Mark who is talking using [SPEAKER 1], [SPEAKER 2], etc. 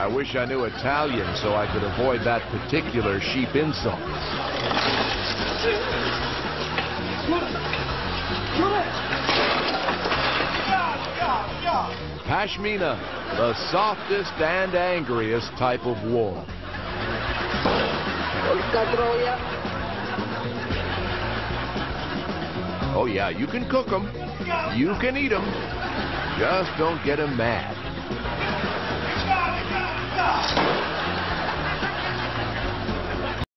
[SPEAKER 1] wish I knew Italian so I could avoid that particular sheep insult. Pashmina, the softest and angriest type of wool. Oh yeah, you can cook them. You can eat them. Just don't get them mad.